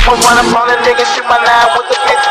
I'ma run up on a nigga, shoot my nine with the bitch.